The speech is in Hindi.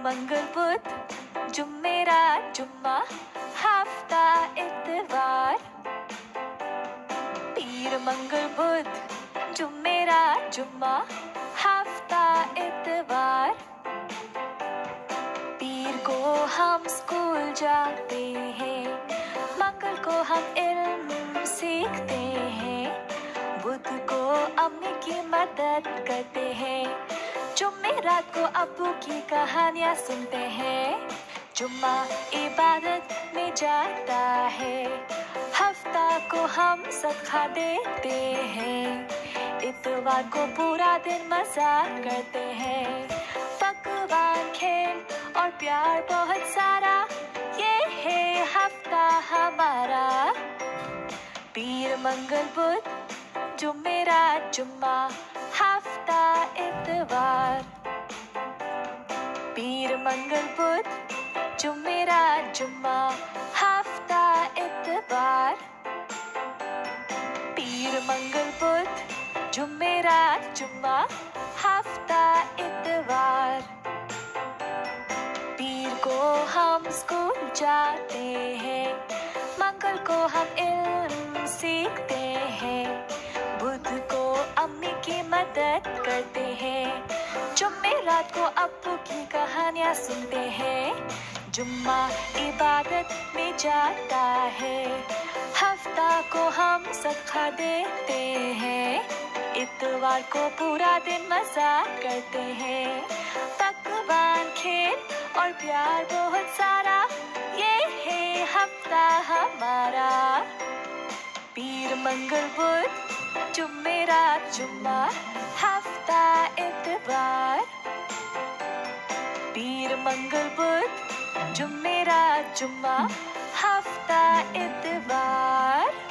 मंगल बुध जुमेरा जुम्मा हफ्ता इतवार। पीर मंगल बुध जुमेरा जुम्मा हफ्ता इतवार। पीर को हम स्कूल जाते हैं, मंगल को हम इल्म सीखते हैं, बुध को अम्मी की मदद करते हैं, जुमेरात को अब्बू की कहानियाँ सुनते हैं, जुम्मा इबादत में जाता है, हफ्ता को हम सदका देते हैं, इतवार को पूरा दिन मजा करते हैं, पकवान खेल और प्यार बहुत सारा, ये है हफ्ता हमारा। पीर मंगल बुध जुमेरा जुम्मा हफ्ता इतवार। पीर मंगल बुध जुमेरा जुम्मा हफ्ता इतवार। पीर मंगल बुध जुमेरा जुम्मा हफ्ता इतवार। पीर को हम स्कूल जाते हैं, मंगल को हम इल्म सीखते हैं, बुध को अम्मी की मदद करते हैं, जुमेरात को अब्बू की कहानियाँ सुनते हैं, जुम्मा इबादत में जाता है, हफ्ता को हम सदका देते हैं, इतवार को पूरा दिन मजा करते हैं, पकवान खेल और प्यार बहुत सारा, ये है हफ्ता हमारा। पीर मंगल बुध जुमेरा जुम्मा हफ्ता इतवार। पीर मंगल बुध जुमेरा जुम्मा हफ्ता इतवार।